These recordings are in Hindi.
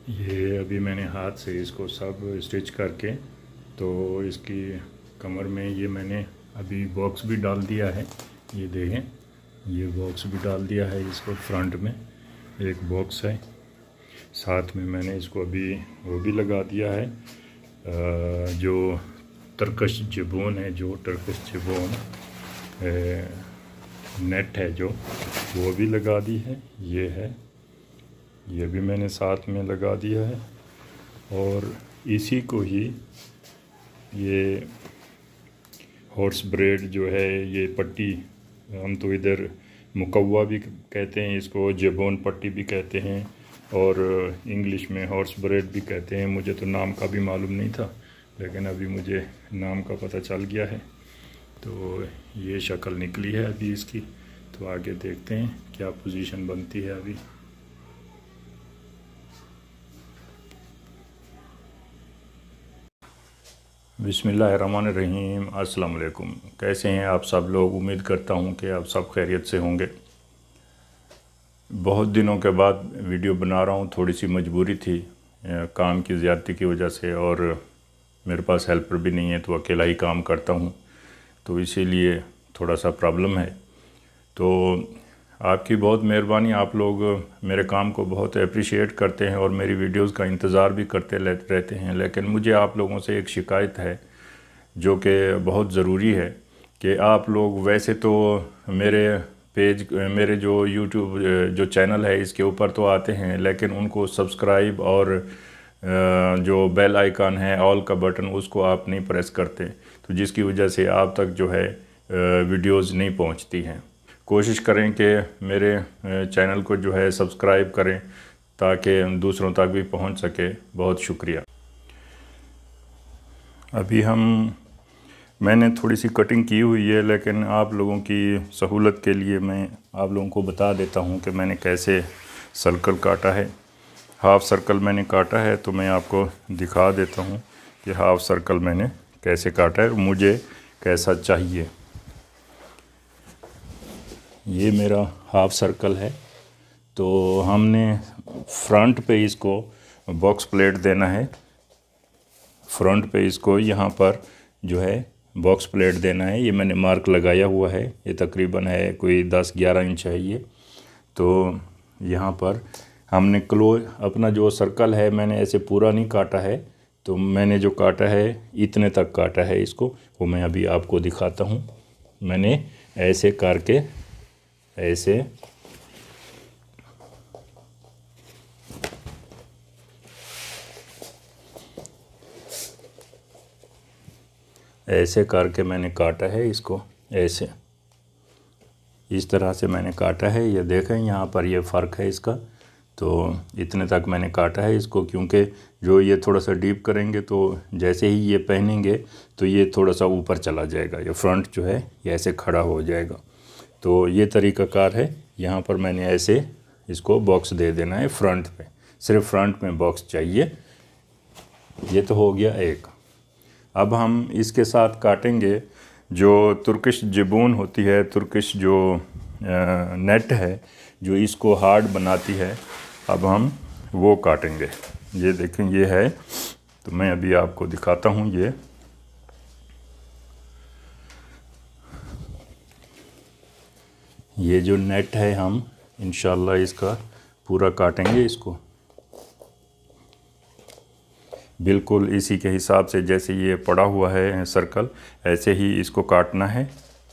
ये अभी मैंने हाथ से इसको सब स्टिच करके, तो इसकी कमर में ये मैंने अभी बॉक्स भी डाल दिया है। ये देखें, ये बॉक्स भी डाल दिया है। इसको फ्रंट में एक बॉक्स है, साथ में मैंने इसको अभी वो भी लगा दिया है। जो टर्किश जिबोन है, जो टर्किश जिबोन नेट है, जो वो भी लगा दी है। ये है, ये भी मैंने साथ में लगा दिया है। और इसी को ही ये हॉर्स ब्रेड जो है, ये पट्टी, हम तो इधर मुकव्वा भी कहते हैं इसको, जेबोन पट्टी भी कहते हैं, और इंग्लिश में हॉर्स ब्रेड भी कहते हैं। मुझे तो नाम का भी मालूम नहीं था, लेकिन अभी मुझे नाम का पता चल गया है। तो ये शक्ल निकली है अभी इसकी। तो आगे देखते हैं क्या पोजीशन बनती है अभी। बिस्मिल्लाहिर्रहमानिर्रहीम। अस्सलाम वालेकुम। कैसे हैं आप सब लोग? उम्मीद करता हूं कि आप सब खैरियत से होंगे। बहुत दिनों के बाद वीडियो बना रहा हूं। थोड़ी सी मजबूरी थी काम की ज़्यादती की वजह से, और मेरे पास हेल्पर भी नहीं है, तो अकेला ही काम करता हूं, तो इसीलिए थोड़ा सा प्रॉब्लम है। तो आपकी बहुत मेहरबानी। आप लोग मेरे काम को बहुत अप्रिशिएट करते हैं और मेरी वीडियोस का इंतज़ार भी करते रहते हैं। लेकिन मुझे आप लोगों से एक शिकायत है, जो कि बहुत ज़रूरी है, कि आप लोग वैसे तो मेरे पेज, मेरे जो यूट्यूब जो चैनल है, इसके ऊपर तो आते हैं, लेकिन उनको सब्सक्राइब और जो बेल आइकन है, ऑल का बटन, उसको आप नहीं प्रेस करते, तो जिसकी वजह से आप तक जो है वीडियोज़ नहीं पहुंचती हैं। कोशिश करें कि मेरे चैनल को जो है सब्सक्राइब करें, ताकि दूसरों तक भी पहुंच सके। बहुत शुक्रिया। अभी मैंने थोड़ी सी कटिंग की हुई है, लेकिन आप लोगों की सहूलत के लिए मैं आप लोगों को बता देता हूं कि मैंने कैसे सर्कल काटा है। हाफ़ सर्कल मैंने काटा है, तो मैं आपको दिखा देता हूं कि हाफ़ सर्कल मैंने कैसे काटा है, मुझे कैसा चाहिए। ये मेरा हाफ़ सर्कल है। तो हमने फ्रंट पे इसको बॉक्स प्लेट देना है। फ्रंट पे इसको यहाँ पर जो है बॉक्स प्लेट देना है। ये मैंने मार्क लगाया हुआ है। ये तकरीबन है कोई 10-11 इंच है ये। तो यहाँ पर हमने अपना जो सर्कल है, मैंने ऐसे पूरा नहीं काटा है, तो मैंने जो काटा है इतने तक काटा है इसको, वो मैं अभी आपको दिखाता हूँ। मैंने ऐसे करके ऐसे करके मैंने काटा है इसको। ऐसे इस तरह से मैंने काटा है। ये देखें, यहाँ पर ये फ़र्क है इसका। तो इतने तक मैंने काटा है इसको, क्योंकि जो ये थोड़ा सा डीप करेंगे, तो जैसे ही ये पहनेंगे तो ये थोड़ा सा ऊपर चला जाएगा। ये फ्रंट जो है ये ऐसे खड़ा हो जाएगा। तो ये तरीक़ाकार है। यहाँ पर मैंने ऐसे इसको बॉक्स दे देना है फ्रंट पे, सिर्फ फ्रंट में बॉक्स चाहिए। ये तो हो गया एक। अब हम इसके साथ काटेंगे जो तुर्किश जिबून होती है, तुर्किश जो नेट है, जो इसको हार्ड बनाती है। अब हम वो काटेंगे। ये देखें, ये है। तो मैं अभी आपको दिखाता हूँ। ये जो नेट है, हम इंशाल्लाह इसका पूरा काटेंगे इसको बिल्कुल इसी के हिसाब से, जैसे ये पड़ा हुआ है सर्कल, ऐसे ही इसको काटना है।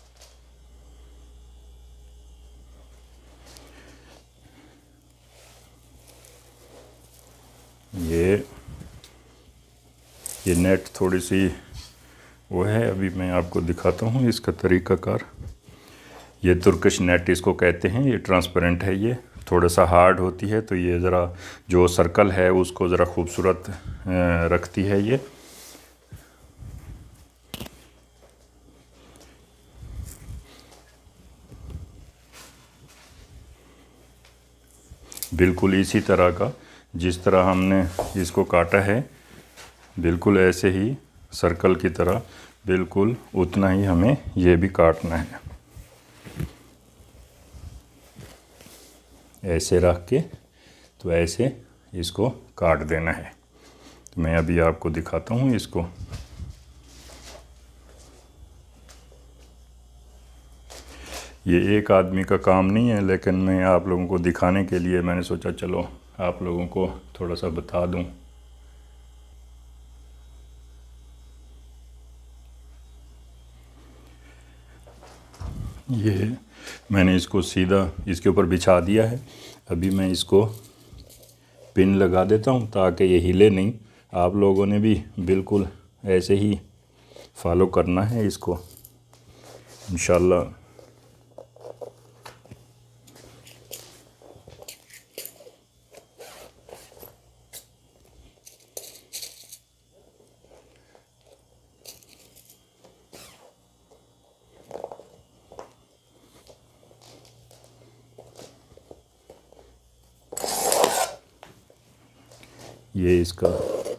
ये नेट थोड़ी सी वो है, अभी मैं आपको दिखाता हूँ इसका तरीक़ाकार। ये तुर्किश नेट इसको कहते हैं। ये ट्रांसपेरेंट है, ये थोड़ा सा हार्ड होती है, तो ये ज़रा जो सर्कल है उसको ज़रा खूबसूरत रखती है। ये बिल्कुल इसी तरह का, जिस तरह हमने इसको काटा है, बिल्कुल ऐसे ही सर्कल की तरह, बिल्कुल उतना ही हमें ये भी काटना है। ऐसे रख के, तो ऐसे इसको काट देना है। तो मैं अभी आपको दिखाता हूँ इसको। ये एक आदमी का काम नहीं है, लेकिन मैं आप लोगों को दिखाने के लिए मैंने सोचा चलो आप लोगों को थोड़ा सा बता दूं। ये मैंने इसको सीधा इसके ऊपर बिछा दिया है। अभी मैं इसको पिन लगा देता हूँ ताकि ये हिले नहीं। आप लोगों ने भी बिल्कुल ऐसे ही फॉलो करना है इसको इंशाल्लाह। ये इसका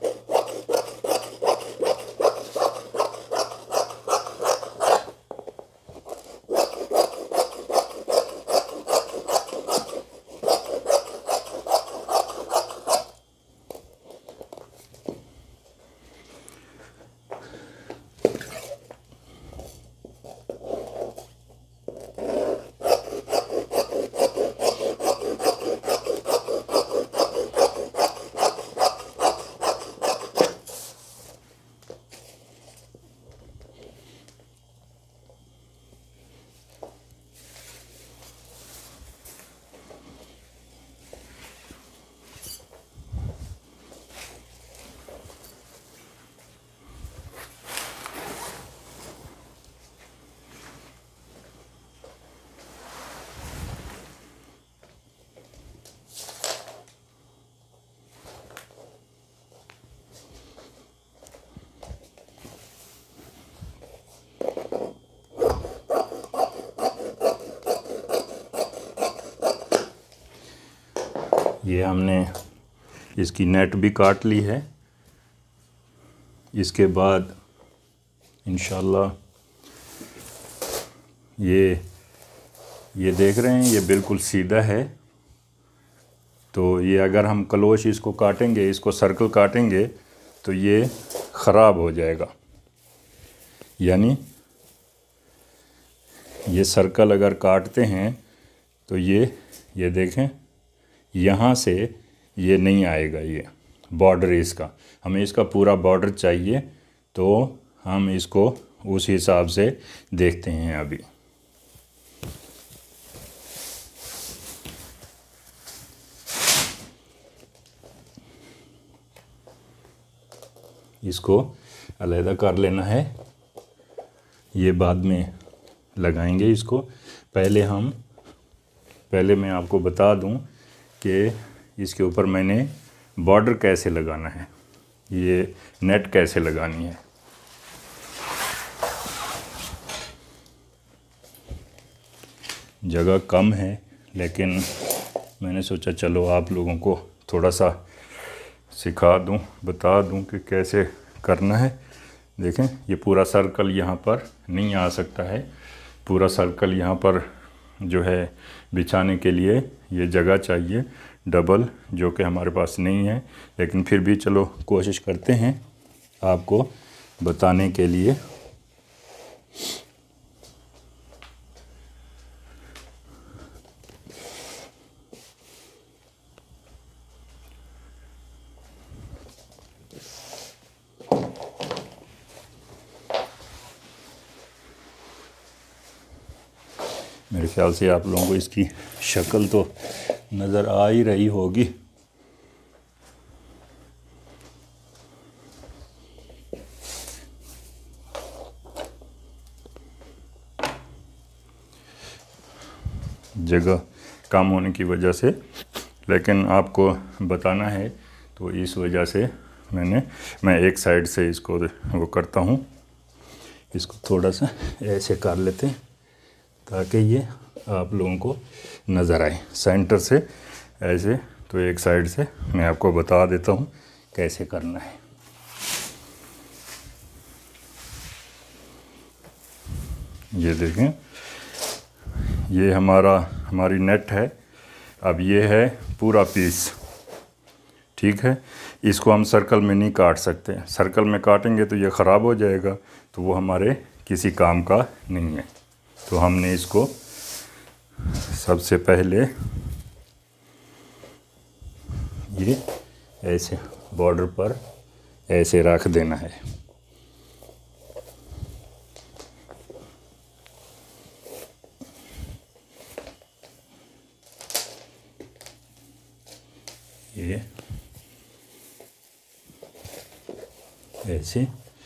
ये हमने इसकी नेट भी काट ली है। इसके बाद इंशाल्लाह ये देख रहे हैं ये बिल्कुल सीधा है। तो ये अगर हम क्लोश इसको काटेंगे, इसको सर्कल काटेंगे तो ये ख़राब हो जाएगा। यानी ये सर्कल अगर काटते हैं तो ये देखें यहाँ से ये नहीं आएगा। ये बॉर्डर इसका, हमें इसका पूरा बॉर्डर चाहिए। तो हम इसको उस हिसाब से देखते हैं। अभी इसको अलग कर लेना है, ये बाद में लगाएंगे इसको। पहले मैं आपको बता दूं कि इसके ऊपर मैंने बॉर्डर कैसे लगाना है, ये नेट कैसे लगानी है। जगह कम है लेकिन मैंने सोचा चलो आप लोगों को थोड़ा सा सिखा दूं, बता दूं कि कैसे करना है। देखें ये पूरा सर्कल यहाँ पर नहीं आ सकता है। पूरा सर्कल यहाँ पर जो है बिछाने के लिए ये जगह चाहिए डबल, जो कि हमारे पास नहीं है। लेकिन फिर भी चलो कोशिश करते हैं आपको बताने के लिए। मेरे ख्याल से आप लोगों को इसकी शक्ल तो नज़र आ ही रही होगी। जगह कम होने की वजह से, लेकिन आपको बताना है तो इस वजह से मैं एक साइड से इसको वो करता हूँ। इसको थोड़ा सा ऐसे कर लेते हैं ताकि ये आप लोगों को नज़र आए सेंटर से ऐसे। तो एक साइड से मैं आपको बता देता हूँ कैसे करना है। ये देखें ये हमारी नेट है। अब ये है पूरा पीस, ठीक है। इसको हम सर्कल में नहीं काट सकते, सर्कल में काटेंगे तो ये ख़राब हो जाएगा, तो वो हमारे किसी काम का नहीं है। तो हमने इसको सबसे पहले ये ऐसे बॉर्डर पर ऐसे रख देना है। ये ऐसे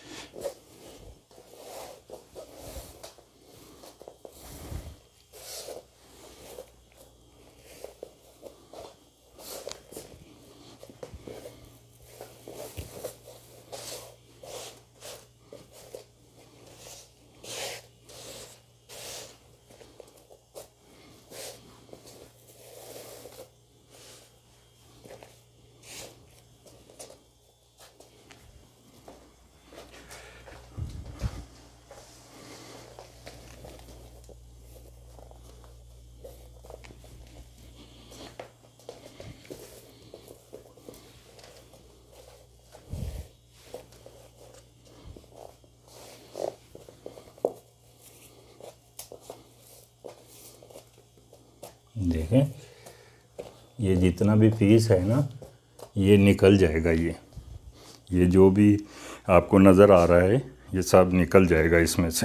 देखें, ये जितना भी पीस है ना, ये निकल जाएगा। ये जो भी आपको नज़र आ रहा है ये सब निकल जाएगा इसमें से।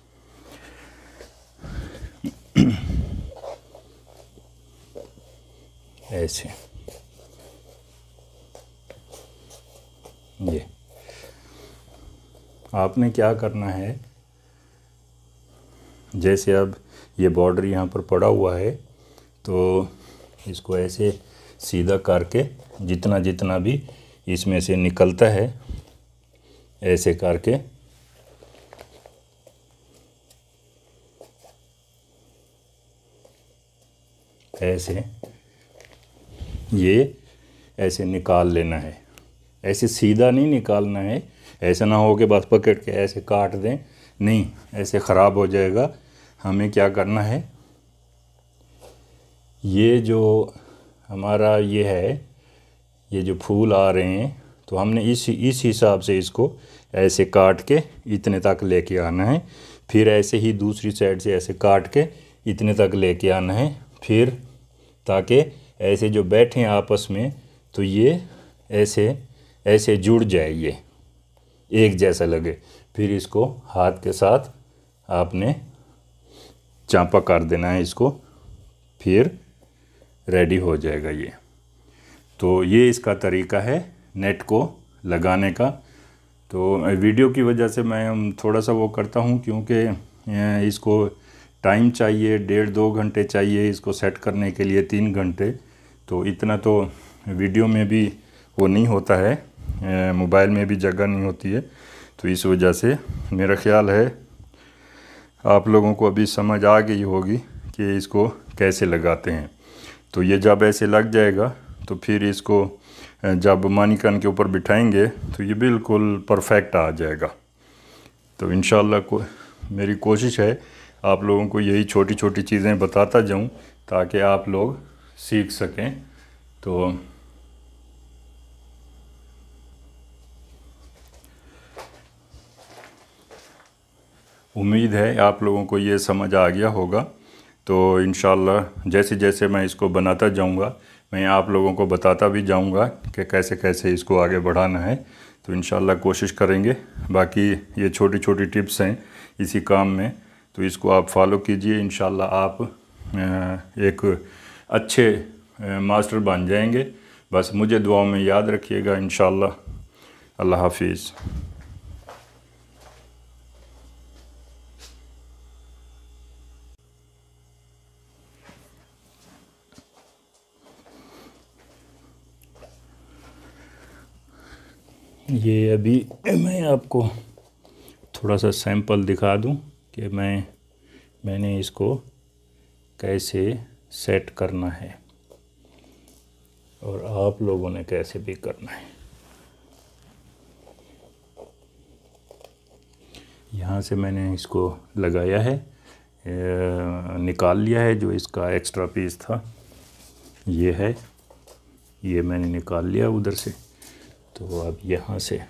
ऐसे ये आपने क्या करना है, जैसे अब ये बॉर्डर यहाँ पर पड़ा हुआ है तो इसको ऐसे सीधा करके जितना जितना भी इसमें से निकलता है ऐसे करके ऐसे ये ऐसे निकाल लेना है। ऐसे सीधा नहीं निकालना है, ऐसा ना हो कि बस पकड़ के ऐसे काट दें, नहीं, ऐसे ख़राब हो जाएगा। हमें क्या करना है, ये जो हमारा ये है, ये जो फूल आ रहे हैं, तो हमने इस हिसाब से इसको ऐसे काट के इतने तक लेके आना है। फिर ऐसे ही दूसरी साइड से ऐसे काट के इतने तक लेके आना है, फिर ताकि ऐसे जो बैठे हैं आपस में तो ये ऐसे ऐसे जुड़ जाए, ये एक जैसा लगे। फिर इसको हाथ के साथ आपने चांपा कर देना है इसको, फिर रेडी हो जाएगा ये। तो ये इसका तरीका है नेट को लगाने का। तो वीडियो की वजह से मैं थोड़ा सा वो करता हूँ, क्योंकि इसको टाइम चाहिए, 1.5-2 घंटे चाहिए इसको सेट करने के लिए, 3 घंटे। तो इतना तो वीडियो में भी वो नहीं होता है, मोबाइल में भी जगह नहीं होती है। तो इस वजह से मेरा ख़्याल है आप लोगों को अभी समझ आ गई होगी कि इसको कैसे लगाते हैं। तो ये जब ऐसे लग जाएगा तो फिर इसको जब मानिकन के ऊपर बिठाएंगे तो ये बिल्कुल परफेक्ट आ जाएगा। तो इंशाल्लाह मेरी कोशिश है आप लोगों को यही छोटी छोटी चीज़ें बताता जाऊं ताकि आप लोग सीख सकें। तो उम्मीद है आप लोगों को ये समझ आ गया होगा। तो इंशाल्लाह जैसे जैसे मैं इसको बनाता जाऊंगा मैं आप लोगों को बताता भी जाऊंगा कि कैसे कैसे इसको आगे बढ़ाना है। तो इंशाल्लाह कोशिश करेंगे। बाकी ये छोटी छोटी टिप्स हैं इसी काम में, तो इसको आप फॉलो कीजिए। इंशाल्लाह आप एक अच्छे मास्टर बन जाएंगे। बस मुझे दुआओं में याद रखिएगा इंशाल्लाह। अल्लाह हाफिज़। ये अभी मैं आपको थोड़ा सा सैंपल दिखा दूं कि मैंने इसको कैसे सेट करना है और आप लोगों ने कैसे भी करना है। यहाँ से मैंने इसको लगाया है, निकाल लिया है जो इसका एक्स्ट्रा पीस था, ये है। ये मैंने निकाल लिया उधर से। तो अब यहाँ से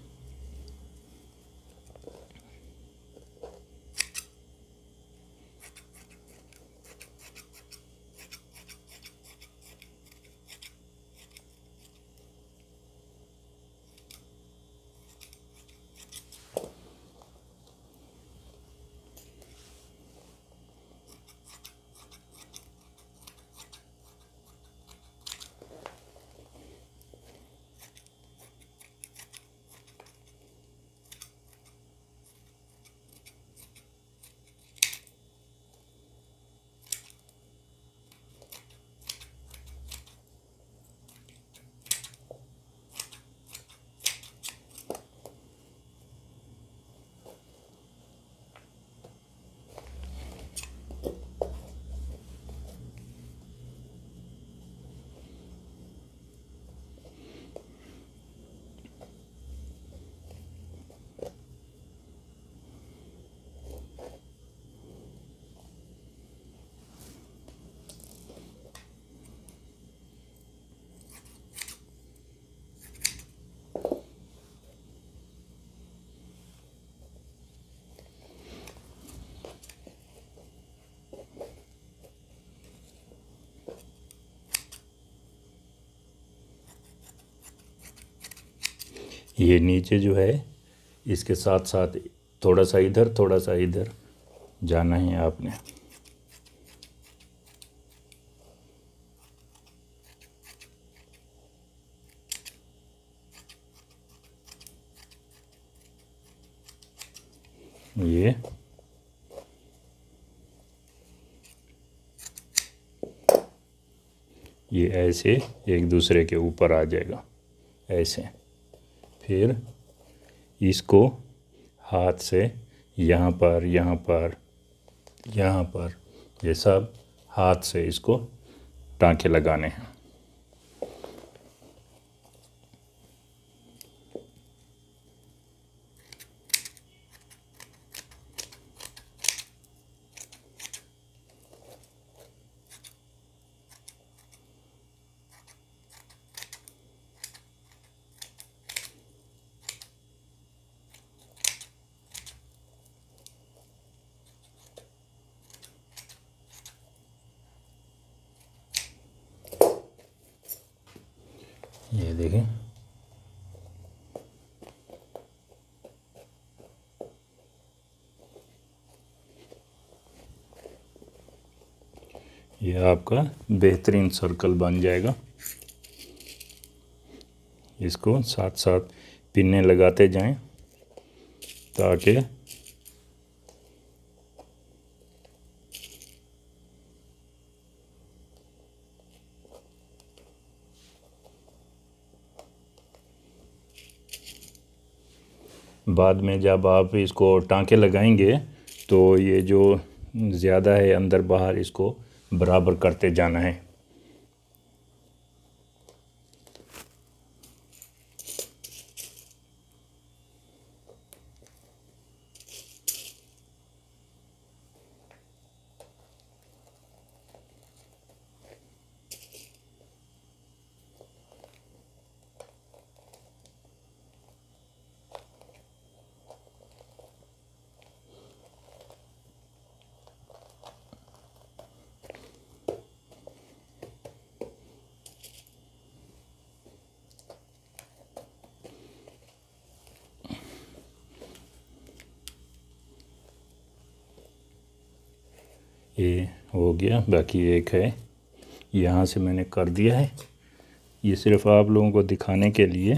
ये नीचे जो है इसके साथ साथ थोड़ा सा इधर थोड़ा सा इधर जाना है आपने। ये ऐसे एक दूसरे के ऊपर आ जाएगा ऐसे। फिर इसको हाथ से यहाँ पर यहाँ पर यहाँ पर ये सब हाथ से इसको टाँके लगाने हैं। ये देखें, ये आपका बेहतरीन सर्कल बन जाएगा। इसको साथ साथ पिन्ने लगाते जाएं ताकि बाद में जब आप इसको टाँके लगाएंगे तो ये जो ज़्यादा है अंदर बाहर इसको बराबर करते जाना है। ये हो गया, बाकी एक है यहाँ से मैंने कर दिया है। ये सिर्फ आप लोगों को दिखाने के लिए।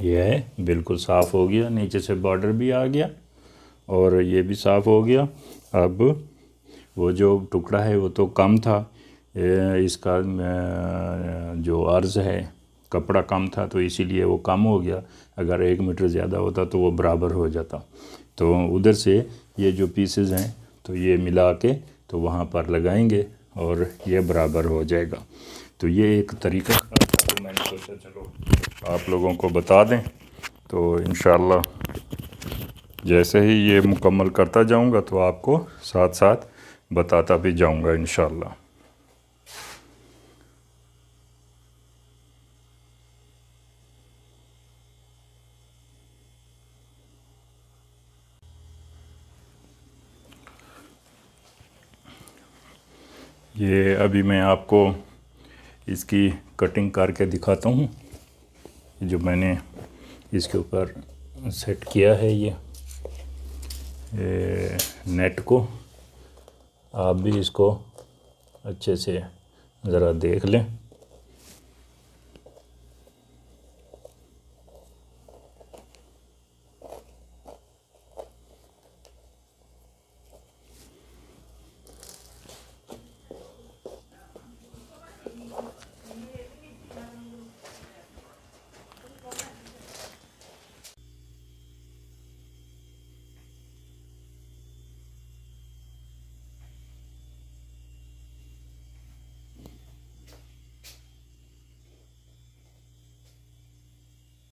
ये है बिल्कुल साफ़ हो गया, नीचे से बॉर्डर भी आ गया और ये भी साफ़ हो गया। अब वो जो टुकड़ा है वो तो कम था, इसका जो अर्ज़ है कपड़ा कम था तो इसीलिए वो कम हो गया। अगर 1 मीटर ज़्यादा होता तो वो बराबर हो जाता। तो उधर से ये जो पीसेस हैं तो ये मिला के तो वहाँ पर लगाएंगे और ये बराबर हो जाएगा। तो ये एक तरीका था, तो मैंने सोचा चलो आप लोगों को बता दें। तो इंशाअल्लाह जैसे ही ये मुकम्मल करता जाऊंगा तो आपको साथ साथ बताता भी जाऊंगा इंशाअल्लाह। ये अभी मैं आपको इसकी कटिंग करके दिखाता हूँ। जो मैंने इसके ऊपर सेट किया है ये नेट को, आप भी इसको अच्छे से ज़रा देख लें।